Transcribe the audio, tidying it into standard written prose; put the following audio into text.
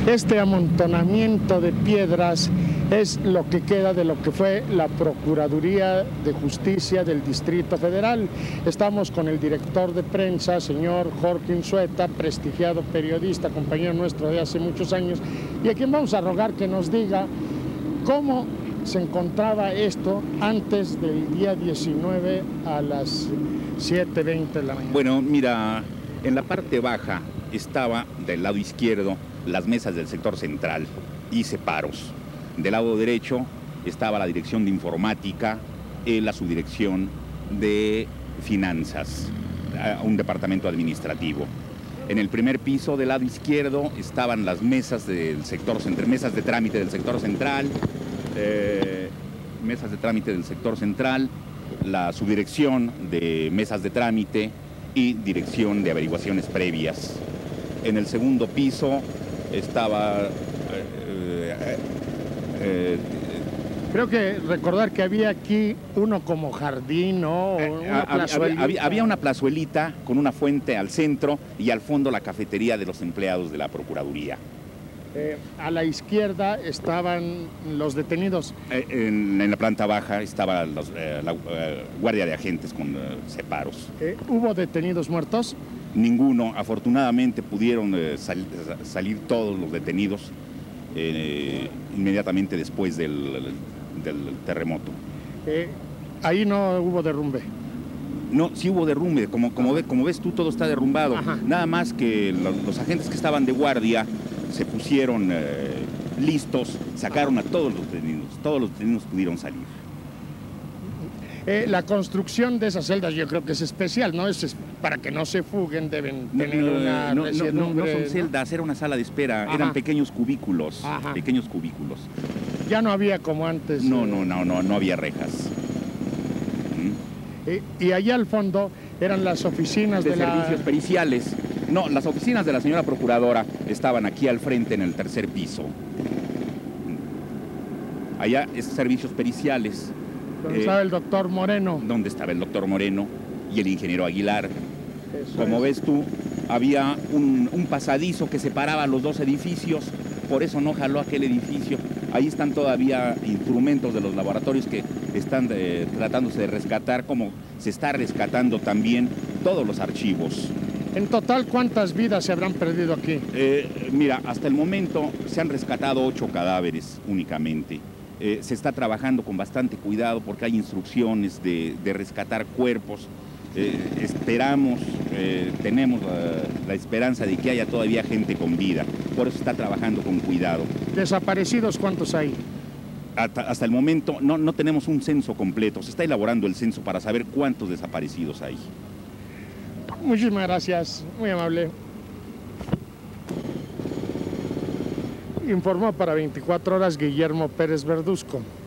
Este amontonamiento de piedras es lo que queda de lo que fue la Procuraduría de Justicia del Distrito Federal. Estamos con el director de prensa, señor Jorge Unzueta, prestigiado periodista, compañero nuestro de hace muchos años, y a quien vamos a rogar que nos diga cómo se encontraba esto antes del día 19 a las 7:20 de la mañana. Bueno, mira, en la parte baja estaba del lado izquierdo las mesas del sector central y separos. Del lado derecho estaba la dirección de informática, la subdirección de finanzas, un departamento administrativo. En el primer piso del lado izquierdo estaban las mesas del sector central, mesas de trámite del sector central, la subdirección de mesas de trámite y dirección de averiguaciones previas. En el segundo piso estaba... Creo que recordar que había aquí uno como jardín, ¿no? Había una plazuelita con una fuente al centro y al fondo la cafetería de los empleados de la Procuraduría. A la izquierda estaban los detenidos. En la planta baja estaba la guardia de agentes con separos. ¿Hubo detenidos muertos? Ninguno. Afortunadamente pudieron salir todos los detenidos inmediatamente después del terremoto. Ahí no hubo derrumbe. No, sí hubo derrumbe. Como ves tú, todo está derrumbado. Ajá. Nada más que los agentes que estaban de guardia se pusieron listos, sacaron a todos los detenidos pudieron salir. La construcción de esas celdas yo creo que es especial, ¿no? Es para que no se fuguen, deben tener una no resiedumbre, son celdas, era una sala de espera. Ajá. Eran pequeños cubículos, Ajá. pequeños cubículos. Ya no había como antes. No había rejas. Y allá al fondo eran las oficinas de servicios periciales. No, las oficinas de la señora procuradora estaban aquí al frente en el tercer piso. Allá es servicios periciales. ¿Dónde estaba el doctor Moreno? Donde estaba el doctor Moreno y el ingeniero Aguilar. Eso Como es. ves tú, había un pasadizo que separaba los dos edificios, por eso no jaló aquel edificio. Ahí están todavía instrumentos de los laboratorios que están tratándose de rescatar, como se está rescatando también todos los archivos. En total, ¿cuántas vidas se habrán perdido aquí? Mira, hasta el momento se han rescatado 8 cadáveres únicamente. Se está trabajando con bastante cuidado porque hay instrucciones de rescatar cuerpos. Tenemos la esperanza de que haya todavía gente con vida. Por eso está trabajando con cuidado. ¿Desaparecidos cuántos hay? Hasta el momento no tenemos un censo completo. Se está elaborando el censo para saber cuántos desaparecidos hay. Muchísimas gracias, muy amable. Informó para 24 horas Guillermo Pérez Verduzco.